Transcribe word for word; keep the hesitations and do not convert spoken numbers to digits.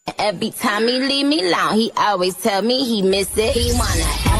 Every time he leave me alone, he always tell me he miss it. He wanna